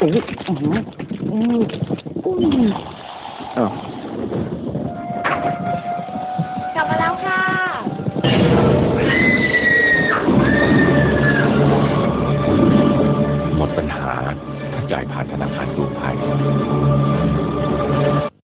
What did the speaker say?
อ้ยอ้าวกลับมาแล้วค่ะหมดปัญหาถ้าจ่ายผ่านธนาคารกรุงไทย